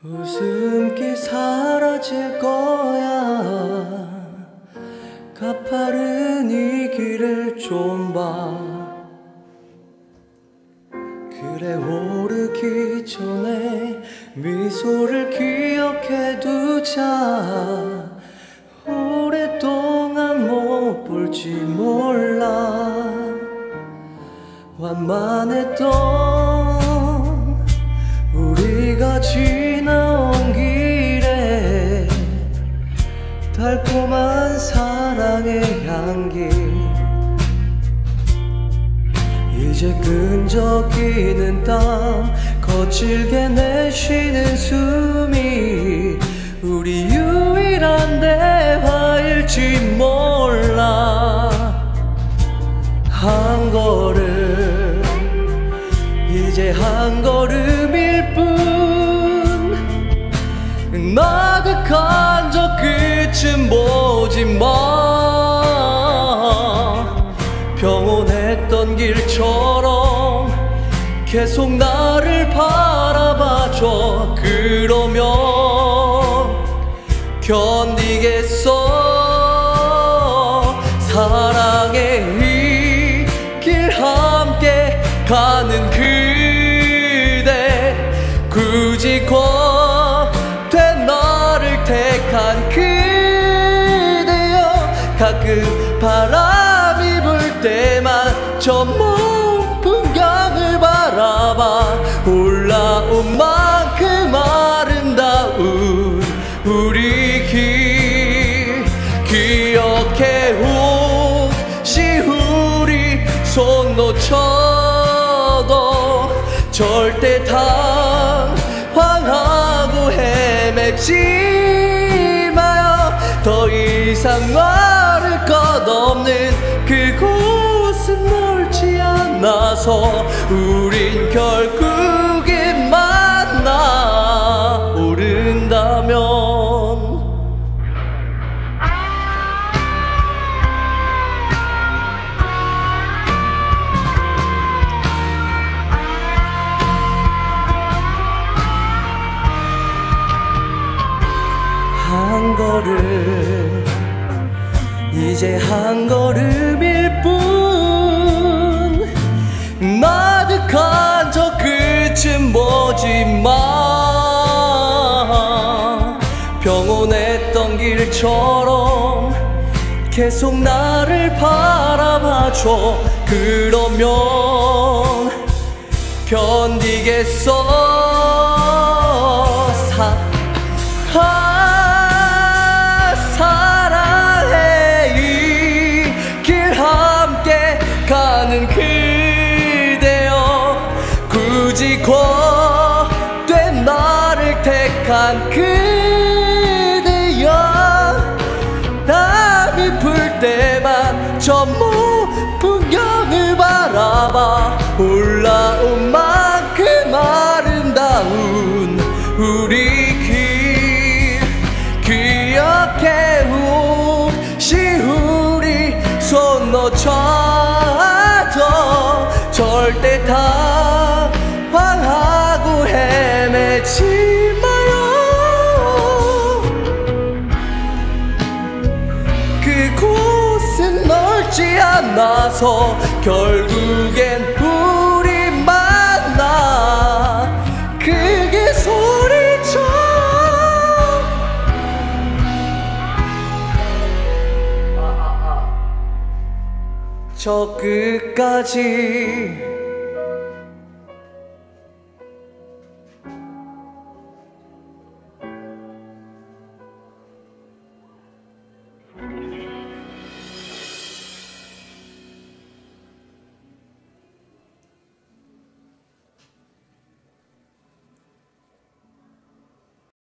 웃음기 사라질 거야. 가파른 이 길을 좀 봐. 그래 오르기 전에 미소를 기억해 두자. 오랫동안 못 볼지 몰라. 완만했던 우리가 지나온 길에 달콤한 사랑의 향기. 이제 끈적이는 땀 거칠게 내쉬는 숨이 우리 유일한 대화일지 몰라. 한 걸음 이제 한 걸음일 뿐. 나득한 저 끝은 보지 마. 평온했던 길처럼 계속 나를 바라봐줘. 그러면 견디겠어. 사랑의 이 길 함께 가는 그대. 굳이 겉된 나를 택한 그대여. 가끔 바람이 불 때만 저 먼 풍경을 바라봐. 올라온 만큼 아름다운 우리 길 기억해. 혹시 우리 손 놓쳐도 절대 당황하고 헤매지 마요. 더 이상 말을 것 없는 그곳은 넓지 않아서 우린 결국엔 만나 오른다면. 한 걸음 이제 한 걸음일 뿐. 나득한 저 끝은 보지 마. 평온했던 길처럼 계속 나를 바라봐줘. 그러면 견디겠어. 사랑해 이 길 함께 가는 그대여. 굳이 겉된 나를 택한 그대여. 바람이 불 때만 저 먼 풍경을 바라봐. 올라온 만큼 아름다운 우리 길 기억해. 혹시 우리 손 놓쳐도 절대 당황하고 헤매지 마요. 그곳은 넓지 않아서 결국엔 우리 만나 크게 소리쳐. 저 끝까지